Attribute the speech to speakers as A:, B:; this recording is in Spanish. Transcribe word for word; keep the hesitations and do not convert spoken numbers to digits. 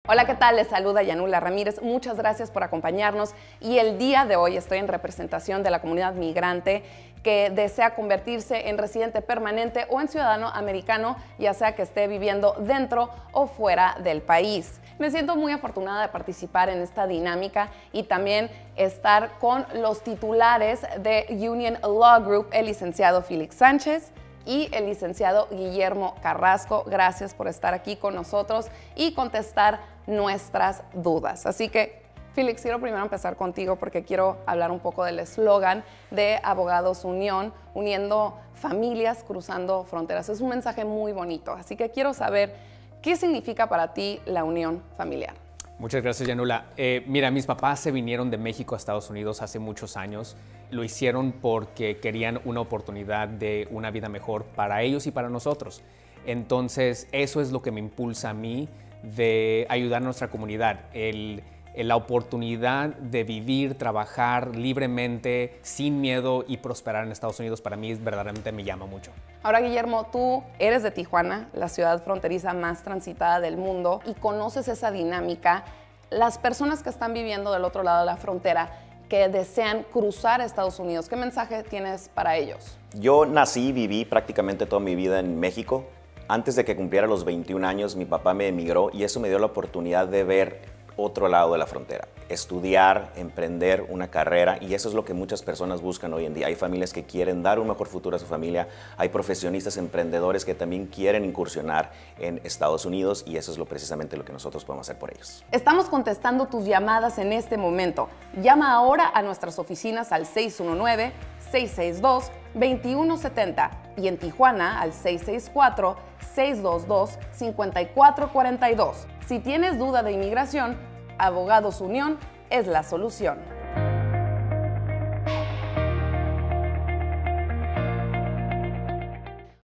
A: Hola, ¿qué tal? Les saluda Yanula Ramírez. Muchas gracias por acompañarnos y el día de hoy estoy en representación de la comunidad migrante que desea convertirse en residente permanente o en ciudadano americano, ya sea que esté viviendo dentro o fuera del país. Me siento muy afortunada de participar en esta dinámica y también estar con los titulares de Union Law Group, el licenciado Félix Sánchez y el licenciado Guillermo Carrasco. Gracias por estar aquí con nosotros y contestar nuestras dudas. Así que, Félix, quiero primero empezar contigo porque quiero hablar un poco del eslogan de Abogados Unión, uniendo familias, cruzando fronteras. Es un mensaje muy bonito, así que quiero saber qué significa para ti la unión familiar.
B: Muchas gracias, Yanula. Eh, mira, mis papás se vinieron de México a Estados Unidos hace muchos años. Lo hicieron porque querían una oportunidad de una vida mejor para ellos y para nosotros. Entonces, eso es lo que me impulsa a mí de ayudar a nuestra comunidad. El, la oportunidad de vivir, trabajar libremente, sin miedo y prosperar en Estados Unidos, para mí verdaderamente me llama mucho.
A: Ahora, Guillermo, tú eres de Tijuana, la ciudad fronteriza más transitada del mundo, y conoces esa dinámica. Las personas que están viviendo del otro lado de la frontera, que desean cruzar a Estados Unidos, ¿qué mensaje tienes para ellos?
C: Yo nací y viví prácticamente toda mi vida en México. Antes de que cumpliera los veintiún años, mi papá me emigró y eso me dio la oportunidad de ver otro lado de la frontera, estudiar, emprender una carrera, y eso es lo que muchas personas buscan hoy en día. Hay familias que quieren dar un mejor futuro a su familia, hay profesionistas, emprendedores que también quieren incursionar en Estados Unidos, y eso es lo, precisamente lo que nosotros podemos hacer por ellos.
A: Estamos contestando tus llamadas en este momento. Llama ahora a nuestras oficinas al seis uno nueve, seis seis dos, dos uno siete cero y en Tijuana al seis seis cuatro, seis dos dos, cinco cuatro cuatro dos. Si tienes duda de inmigración, Abogados Unión es la solución.